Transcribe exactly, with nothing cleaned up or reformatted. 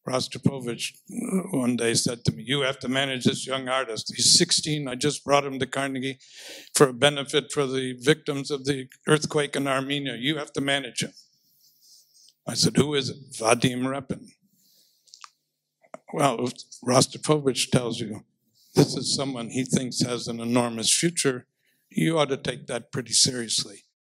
Rostropovich one day said to me, "You have to manage this young artist. He's sixteen. I just brought him to Carnegie for a benefit for the victims of the earthquake in Armenia. You have to manage him." I said, "Who is it?" "Vadim Repin." Well, if Rostropovich tells you this is someone he thinks has an enormous future, you ought to take that pretty seriously.